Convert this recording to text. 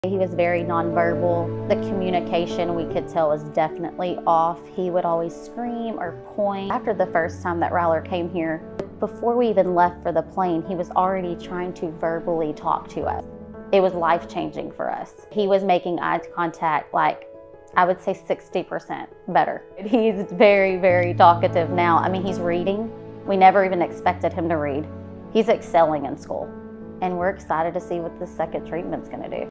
He was very nonverbal. The communication, we could tell, was definitely off. He would always scream or point. After the first time that Rhyler came here, before we even left for the plane, he was already trying to verbally talk to us. It was life-changing for us. He was making eye contact, like, I would say 60% better. He's very, very talkative now. I mean, he's reading. We never even expected him to read. He's excelling in school. And we're excited to see what the second treatment's gonna do.